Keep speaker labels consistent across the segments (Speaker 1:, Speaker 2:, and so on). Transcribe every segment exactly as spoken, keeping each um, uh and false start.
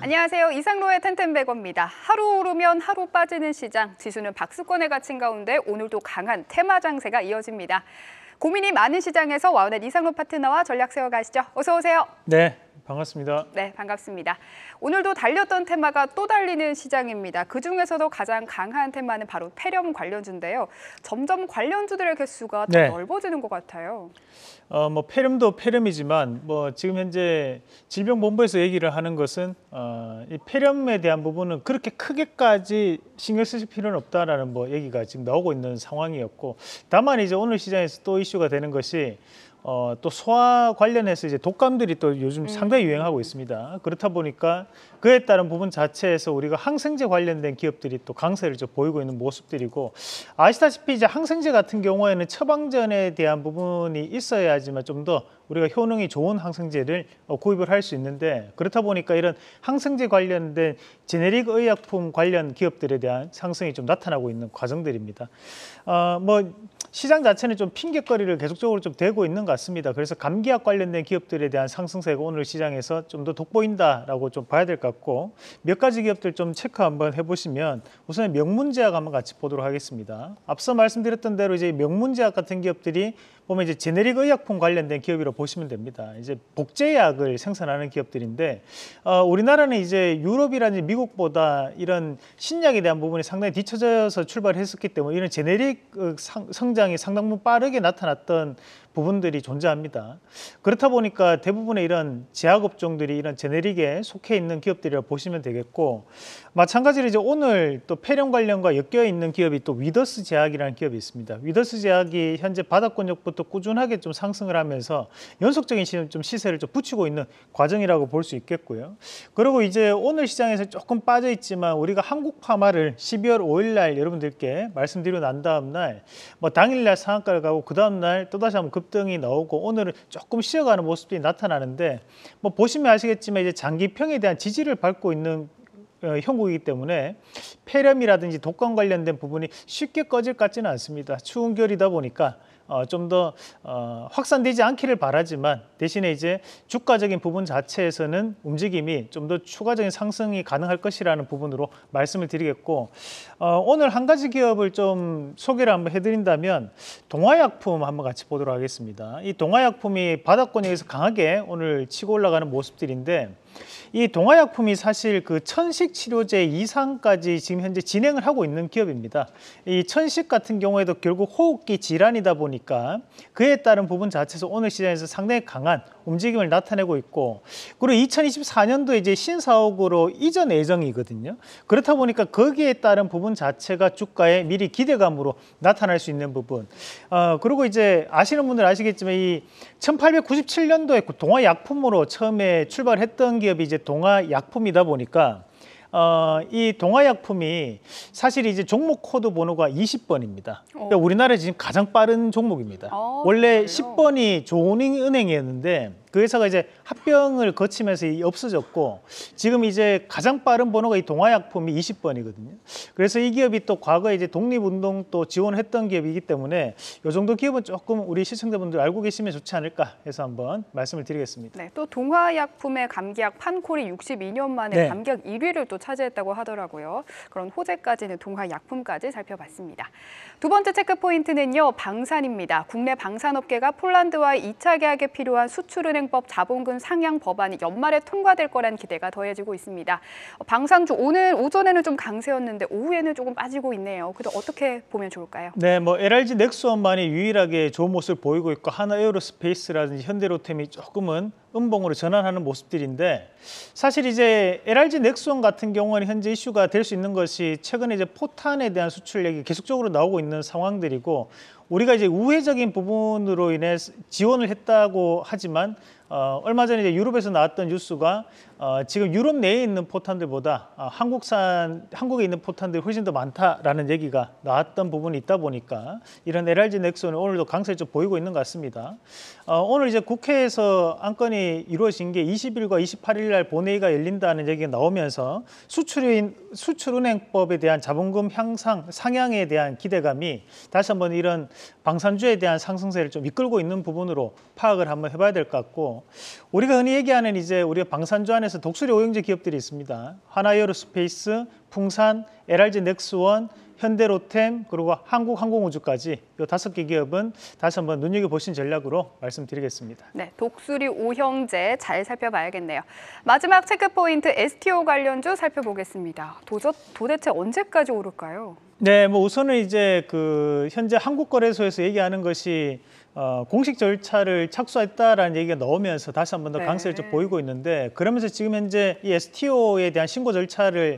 Speaker 1: 안녕하세요. 이상로의 텐텐베거입니다. 하루 오르면 하루 빠지는 시장, 지수는 박스권에 갇힌 가운데 오늘도 강한 테마 장세가 이어집니다. 고민이 많은 시장에서 와우넷 이상로 파트너와 전략 세워가시죠. 어서 오세요.
Speaker 2: 네, 반갑습니다.
Speaker 1: 네, 반갑습니다. 오늘도 달렸던 테마가 또 달리는 시장입니다. 그중에서도 가장 강한 테마는 바로 폐렴 관련주인데요. 점점 관련주들의 개수가 더
Speaker 2: 네.
Speaker 1: 넓어지는 것 같아요.
Speaker 2: 어, 뭐 폐렴도 폐렴이지만 뭐 지금 현재 질병본부에서 얘기를 하는 것은 어, 이 폐렴에 대한 부분은 그렇게 크게까지 신경 쓰실 필요는 없다라는 뭐 얘기가 지금 나오고 있는 상황이었고, 다만 이제 오늘 시장에서 또 이슈가 되는 것이 어, 또 소화 관련해서 이제 독감들이 또 요즘 상당히 유행하고 있습니다. 그렇다 보니까 그에 따른 부분 자체에서 우리가 항생제 관련된 기업들이 또 강세를 좀 보이고 있는 모습들이고, 아시다시피 이제 항생제 같은 경우에는 처방전에 대한 부분이 있어야지만 좀 더 우리가 효능이 좋은 항생제를 구입을 할 수 있는데, 그렇다 보니까 이런 항생제 관련된 제네릭 의약품 관련 기업들에 대한 상승이 좀 나타나고 있는 과정들입니다. 어, 뭐 시장 자체는 좀 핑계거리를 계속적으로 좀 되고 있는 것 같습니다. 그래서 감기약 관련된 기업들에 대한 상승세가 오늘 시장에서 좀 더 돋보인다라고 좀 봐야 될 것 같고, 몇 가지 기업들 좀 체크 한번 해보시면 우선 명문제약 한번 같이 보도록 하겠습니다. 앞서 말씀드렸던 대로 이제 명문제약 같은 기업들이 보면 이제 제네릭 의약품 관련된 기업이라고 보시면 됩니다. 이제 복제약을 생산하는 기업들인데, 어, 우리나라는 이제 유럽이라든지 미국보다 이런 신약에 대한 부분이 상당히 뒤처져서 출발했었기 때문에 이런 제네릭 성장이 상당 부분 빠르게 나타났던 부분들이 존재합니다. 그렇다 보니까 대부분의 이런 제약업종들이 이런 제네릭에 속해 있는 기업들이라고 보시면 되겠고, 마찬가지로 이제 오늘 또 폐렴 관련과 엮여 있는 기업이 또 위더스 제약이라는 기업이 있습니다. 위더스 제약이 현재 바닥권역부터 꾸준하게 좀 상승을 하면서 연속적인 시, 좀 시세를 좀 붙이고 있는 과정이라고 볼 수 있겠고요. 그리고 이제 오늘 시장에서 조금 빠져 있지만 우리가 한국파마를 십이월 오일 날 여러분들께 말씀드리고 난 다음 날 뭐 당일날 상한가를 가고 그 다음 날 또다시 한번 급등이 나오고 오늘은 조금 쉬어가는 모습들이 나타나는데, 뭐 보시면 아시겠지만 이제 장기평에 대한 지지를 밟고 있는 어, 형국이기 때문에 폐렴이라든지 독감 관련된 부분이 쉽게 꺼질 것 같지는 않습니다. 추운 겨울이다 보니까 어, 좀 더 어, 확산되지 않기를 바라지만, 대신에 이제 주가적인 부분 자체에서는 움직임이 좀 더 추가적인 상승이 가능할 것이라는 부분으로 말씀을 드리겠고, 어, 오늘 한 가지 기업을 좀 소개를 한번 해드린다면 동화약품 한번 같이 보도록 하겠습니다. 이 동화약품이 바닥권역에서 강하게 오늘 치고 올라가는 모습들인데, 이 동화약품이 사실 그 천식 치료제 이상까지 지금 현재 진행을 하고 있는 기업입니다. 이 천식 같은 경우에도 결국 호흡기 질환이다 보니까 그에 따른 부분 자체에서 오늘 시장에서 상당히 강한 움직임을 나타내고 있고, 그리고 이천이십사 년도에 이제 신사옥으로 이전 예정이거든요. 그렇다 보니까 거기에 따른 부분 자체가 주가에 미리 기대감으로 나타날 수 있는 부분. 어, 그리고 이제 아시는 분들 아시겠지만 이 천팔백구십칠 년도에 동화약품으로 처음에 출발했던 기업이 이제 동화약품이다 보니까 어, 이 동화약품이 사실 이제 종목 코드 번호가 이십 번입니다. 그러니까 우리나라에 지금 가장 빠른 종목입니다.
Speaker 1: 어,
Speaker 2: 원래
Speaker 1: 그래요?
Speaker 2: 십 번이 조은행은행이었는데 그 회사가 이제 합병을 거치면서 없어졌고, 지금 이제 가장 빠른 번호가 이 동화약품이 이십 번이거든요. 그래서 이 기업이 또 과거에 이제 독립운동 또 지원을 했던 기업이기 때문에 이 정도 기업은 조금 우리 시청자분들 알고 계시면 좋지 않을까 해서 한번 말씀을 드리겠습니다.
Speaker 1: 네, 또 동화약품의 감기약 판콜이 육십이 년 만에
Speaker 2: 네.
Speaker 1: 감기약 일 위를 또 차지했다고 하더라고요. 그런 호재까지는 동화약품까지 살펴봤습니다. 두 번째 체크 포인트는요, 방산입니다. 국내 방산업계가 폴란드와의 이 차 계약에 필요한 수출은행법 자본금 상향 법안이 연말에 통과될 거란 기대가 더해지고 있습니다. 방산주 오늘 오전에는 좀 강세였는데 오후에는 조금 빠지고 있네요. 그래도 어떻게 보면 좋을까요?
Speaker 2: 네, 뭐 엘알지 넥스원만이 유일하게 좋은 모습을 보이고 있고, 하나에어로스페이스라든지 현대로템이 조금은 음봉으로 전환하는 모습들인데, 사실 이제 엘알지 넥스원 같은 경우는 현재 이슈가 될 수 있는 것이 최근에 이제 포탄에 대한 수출액이 계속적으로 나오고 있는 상황들이고, 우리가 이제 우회적인 부분으로 인해 지원을 했다고 하지만 어, 얼마 전에 이제 유럽에서 나왔던 뉴스가 어, 지금 유럽 내에 있는 포탄들보다 어, 한국산, 한국에 있는 포탄들이 훨씬 더 많다라는 얘기가 나왔던 부분이 있다 보니까 이런 엘알지 넥슨은 오늘도 강세를 좀 보이고 있는 것 같습니다. 어, 오늘 이제 국회에서 안건이 이루어진 게 이십 일과 이십팔 일 날 본회의가 열린다는 얘기가 나오면서 수출인, 수출은행법에 대한 자본금 향상, 상향에 대한 기대감이 다시 한번 이런 방산주에 대한 상승세를 좀 이끌고 있는 부분으로 파악을 한번 해봐야 될 것 같고, 있고, 우리가 흔히 얘기하는 이제 우리가 방산주 안에서 독수리 오형제 기업들이 있습니다. 하나에어로스페이스, 풍산, 엘알지 넥스원, 현대로템, 그리고 한국항공우주까지 이 다섯 개 기업은 다시 한번 눈여겨보신 전략으로 말씀드리겠습니다.
Speaker 1: 네, 독수리 오형제 잘 살펴봐야겠네요. 마지막 체크포인트 에스티오 관련주 살펴보겠습니다. 도저, 도대체 언제까지 오를까요?
Speaker 2: 네, 뭐 우선은 이제 그 현재 한국거래소에서 얘기하는 것이 어, 공식 절차를 착수했다라는 얘기가 나오면서 다시 한 번 더
Speaker 1: 네.
Speaker 2: 강세를 좀 보이고 있는데, 그러면서 지금 현재 이 에스티오에 대한 신고 절차를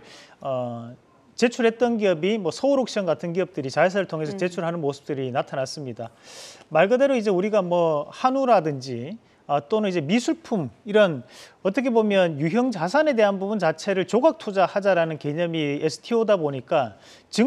Speaker 2: 어, 제출했던 기업이 뭐 서울옥션 같은 기업들이 자회사를 통해서 제출하는 모습들이 나타났습니다. 말 그대로 이제 우리가 뭐 한우라든지 어, 또는 이제 미술품, 이런 어떻게 보면 유형 자산에 대한 부분 자체를 조각 투자하자라는 개념이 에스티오다 보니까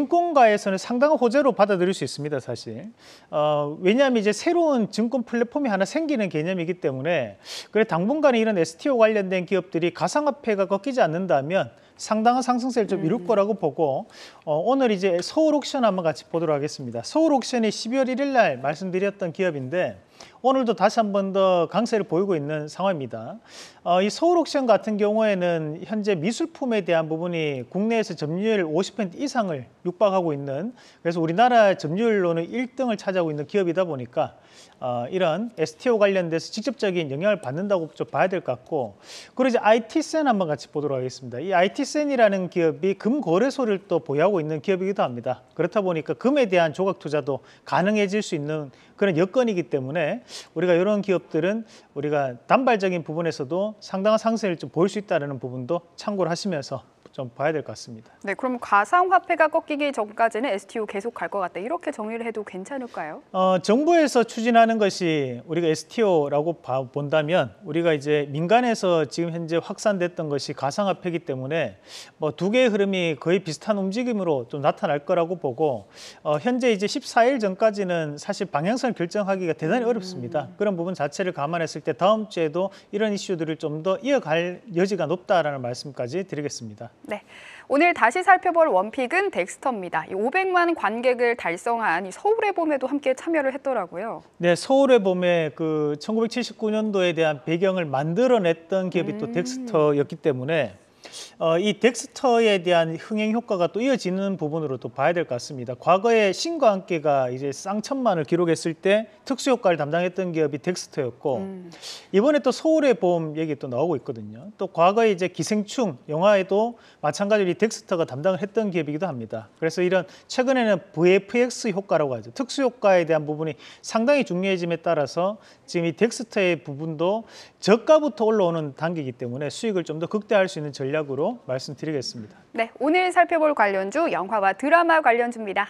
Speaker 2: 증권가에서는 상당한 호재로 받아들일 수 있습니다, 사실. 어, 왜냐하면 이제 새로운 증권 플랫폼이 하나 생기는 개념이기 때문에, 그래 당분간에 이런 에스티오 관련된 기업들이 가상화폐가 꺾이지 않는다면 상당한 상승세를 좀 이룰 거라고 보고, 어, 오늘 이제 서울옥션 한번 같이 보도록 하겠습니다. 서울옥션이 십이월 일일 날 말씀드렸던 기업인데 오늘도 다시 한 번 더 강세를 보이고 있는 상황입니다. 어, 이 서울옥션 같은 경우에는 현재 미술품에 대한 부분이 국내에서 점유율 오십 퍼센트 이상을 육박하고 있는, 그래서 우리나라 점유율로는 일 등을 차지하고 있는 기업이다 보니까 어, 이런 에스티오 관련돼서 직접적인 영향을 받는다고 좀 봐야 될 것 같고, 그리고 이제 아이티센 한번 같이 보도록 하겠습니다. 이 아이티센이라는 기업이 금거래소를 또 보유하고 있는 기업이기도 합니다. 그렇다 보니까 금에 대한 조각 투자도 가능해질 수 있는 그런 여건이기 때문에 우리가 이런 기업들은 우리가 단발적인 부분에서도 상당한 상승을 좀 보일 수 있다는 부분도 참고를 하시면서 좀 봐야 될 것 같습니다.
Speaker 1: 네, 그럼 가상화폐가 꺾이기 전까지는 에스티오 계속 갈 것 같다, 이렇게 정리를 해도 괜찮을까요?
Speaker 2: 어, 정부에서 추진하는 것이 우리가 에스티오라고 봐, 본다면 우리가 이제 민간에서 지금 현재 확산됐던 것이 가상화폐이기 때문에 뭐 두 개의 흐름이 거의 비슷한 움직임으로 좀 나타날 거라고 보고, 어, 현재 이제 십사 일 전까지는 사실 방향성을 결정하기가 대단히 어렵습니다. 그런 부분 자체를 감안했을 때 다음 주에도 이런 이슈들을 좀 더 이어갈 여지가 높다라는 말씀까지 드리겠습니다.
Speaker 1: 네, 오늘 다시 살펴볼 원픽은 덱스터입니다. 이 오백만 관객을 달성한 이 서울의 봄에도 함께 참여를 했더라고요.
Speaker 2: 네, 서울의 봄에 그 천구백칠십구 년도에 대한 배경을 만들어냈던 기업이 음. 또 덱스터였기 때문에 어, 이 덱스터에 대한 흥행 효과가 또 이어지는 부분으로 또 봐야 될 것 같습니다. 과거에 신과 함께가 이제 쌍천만을 기록했을 때 특수 효과를 담당했던 기업이 덱스터였고, 음. 이번에 또 서울의 봄 얘기 또 나오고 있거든요. 또 과거에 이제 기생충 영화에도 마찬가지로 이 덱스터가 담당을 했던 기업이기도 합니다. 그래서 이런 최근에는 브이에프엑스 효과라고 하죠. 특수 효과에 대한 부분이 상당히 중요해짐에 따라서 지금 이 덱스터의 부분도 저가부터 올라오는 단계이기 때문에 수익을 좀 더 극대화할 수 있는 전략으로 말씀드리겠습니다.
Speaker 1: 네, 오늘 살펴볼 관련주 영화와 드라마 관련주입니다.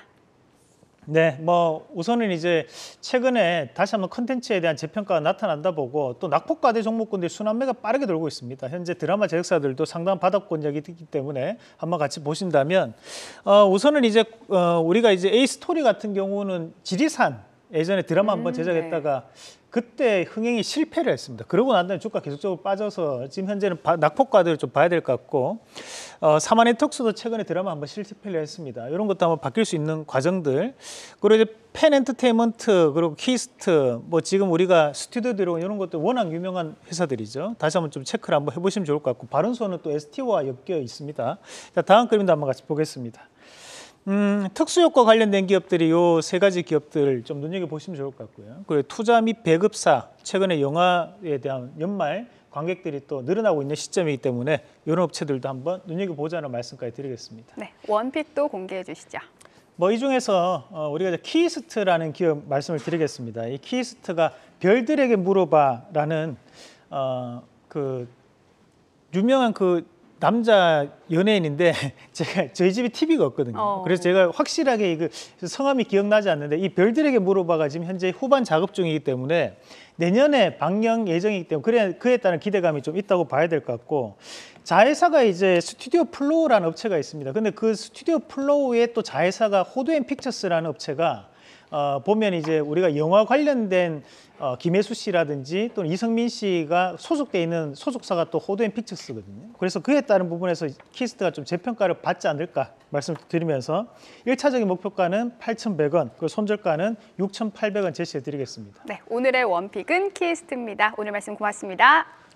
Speaker 2: 네, 뭐 우선은 이제 최근에 다시 한번 컨텐츠에 대한 재평가가 나타난다 보고, 또 낙폭과대 종목군들이 순환매가 빠르게 돌고 있습니다. 현재 드라마 제작사들도 상당한 바닥권력이 있기 때문에 한번 같이 보신다면, 어, 우선은 이제 어, 우리가 이제 에이스토리 같은 경우는 지리산 예전에 드라마 한번 제작했다가 네. 그때 흥행이 실패를 했습니다. 그러고 난 다음에 주가 계속적으로 빠져서 지금 현재는 바, 낙폭과대를 좀 봐야 될 것 같고, 어, 사마네톡스도 최근에 드라마 한번 실패를 했습니다. 이런 것도 한번 바뀔 수 있는 과정들, 그리고 이제 펜 엔터테인먼트, 그리고 키스트, 뭐 지금 우리가 스튜디오 들어온 이런 것도 워낙 유명한 회사들이죠. 다시 한번 좀 체크를 한번 해보시면 좋을 것 같고, 바른손은 또 에스티오와 엮여 있습니다. 자, 다음 그림도 한번 같이 보겠습니다. 음, 특수효과 관련된 기업들이 요 세 가지 기업들 좀 눈여겨보시면 좋을 것 같고요. 그리고 투자 및 배급사, 최근에 영화에 대한 연말 관객들이 또 늘어나고 있는 시점이기 때문에 이런 업체들도 한번 눈여겨보자는 말씀까지 드리겠습니다.
Speaker 1: 네, 원픽도 공개해 주시죠.
Speaker 2: 뭐 이 중에서 어, 우리가 이제 키스트라는 기업 말씀을 드리겠습니다. 이 키스트가 별들에게 물어봐라는 어, 그 유명한 그 남자 연예인인데 제가 저희 집에 티비가 없거든요. 어. 그래서 제가 확실하게 그 성함이 기억나지 않는데, 이 별들에게 물어봐가 지금 현재 후반 작업 중이기 때문에 내년에 방영 예정이기 때문에 그래, 그에 따른 기대감이 좀 있다고 봐야 될 것 같고, 자회사가 이제 스튜디오 플로우라는 업체가 있습니다. 근데 그 스튜디오 플로우의 또 자회사가 호두앤 픽처스라는 업체가 어, 보면 이제 우리가 영화 관련된 어, 김혜수 씨라든지 또는 이성민 씨가 소속돼 있는 소속사가 또 호두앤 픽처스거든요. 그래서 그에 따른 부분에서 키스트가 좀 재평가를 받지 않을까 말씀드리면서 일차적인 목표가는 팔천백 원, 그리고 손절가는 육천팔백 원 제시해 드리겠습니다.
Speaker 1: 네, 오늘의 원픽은 키스트입니다. 오늘 말씀 고맙습니다.